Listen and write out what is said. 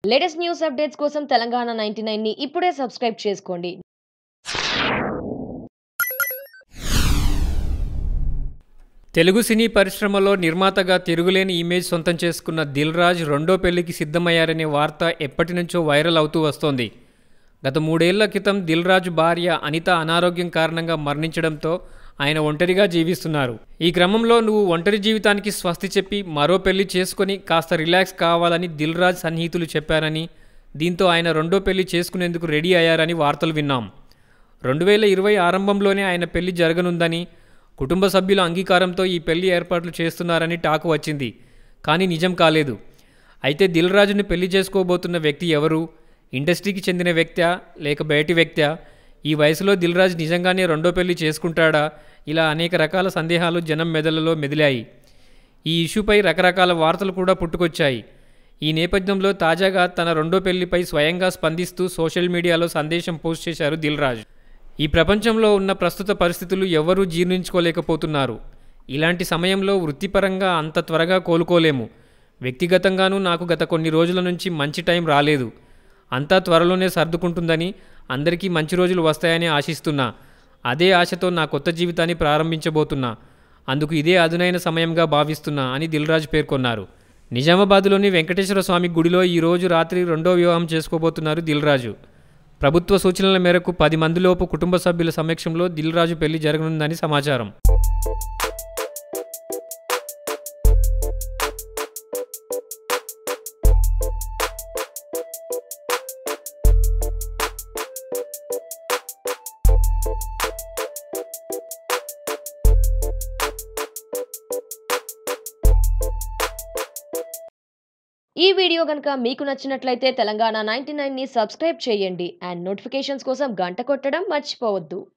Latest news updates కోసం తెలంగాణ 99 ని ఇప్పుడే సబ్స్క్రైబ్ చేసుకోండి. తెలుగు సినీ పరిశ్రమలో నిర్మాతగా తిరుగులేని ఇమేజ్ సొంతం చేసుకున్న దిల్ రాజు రెండో పెళ్లికి సిద్ధమయ్యారనే వార్త ఎప్పటినుంచో వైరల్ అవుతూ వస్తోంది. గత 3 ఏళ్ల క్రితం దిల్ రాజు భార్య అనిత అనారోగ్యం కారణంగా మరణించడంతో ఆయన ఒంటరిగా జీవిస్తున్నారు. ఈ క్రమంలో నువ్వు ఒంటరి జీవితానికి స్వస్తి చెప్పి మరో పెళ్లి చేసుకొని కాస్త రిలాక్స్ కావాలని దిల్ రాజు సన్నిహితులు చెప్పారని, దీంతో ఆయన రెండో పెళ్లి చేసుకునేందుకు రెడీ అయ్యారని వార్తలు విన్నాం. 2020 ఆరంభంలోనే ఆయన పెళ్లి జరగనుందని, కుటుంబ సభ్యుల అంగీకారంతో ఈ పెళ్లి ఏర్పాట్లు చేస్తున్నారని టాక్ వచ్చింది. కానీ నిజం కాలేదు. అయితే దిల్ రాజుని పెళ్లి చేసుకోబోతున్న వ్యక్తి ఎవరు? ఇండస్ట్రీకి చెందిన వ్యక్తా లేక బయటి వ్యక్తా? ఈ వయసులో దిల్ రాజు నిజంగానే రెండో పెళ్లి చేసుకుంటాడా? ఇలా అనేక రకాల సందేహాలు జనం మెదళ్లలో మెదిలాయి. ఈ ఇష్యూపై రకరకాల వార్తలు కూడా పుట్టుకొచ్చాయి. ఈ నేపథ్యంలో తాజాగా తన రెండో పెళ్లిపై స్వయంగా స్పందిస్తూ సోషల్ మీడియాలో సందేశం పోస్ట్ చేశారు దిల్ రాజు. ఈ ప్రపంచంలో ఉన్న ప్రస్తుత పరిస్థితులు ఎవరూ జీర్ణించుకోలేకపోతున్నారు. ఇలాంటి సమయంలో వృత్తిపరంగా అంత త్వరగా కోలుకోలేము. వ్యక్తిగతంగానూ నాకు గత కొన్ని రోజుల నుంచి మంచి టైం రాలేదు. అంతా త్వరలోనే సర్దుకుంటుందని, అందరికీ మంచి రోజులు వస్తాయని ఆశిస్తున్నా. అదే ఆశతో నా కొత్త జీవితాన్ని ప్రారంభించబోతున్నా. అందుకు ఇదే అదునైన సమయంగా భావిస్తున్నా అని దిల్ రాజు పేర్కొన్నారు. నిజామాబాద్లోని వెంకటేశ్వర స్వామి గుడిలో ఈరోజు రాత్రి రెండో వివాహం చేసుకోబోతున్నారు దిల్ రాజు. ప్రభుత్వ సూచనల మేరకు 10 మందిలోపు కుటుంబ సభ్యుల సమక్షంలో దిల్ రాజు పెళ్లి జరగనుందని సమాచారం. ఈ వీడియో గనుక మీకు నచ్చినట్లయితే తెలంగాణ 99 ని సబ్స్క్రైబ్ చేయండి అండ్ నోటిఫికేషన్స్ కోసం గంట కొట్టడం మర్చిపోవద్దు.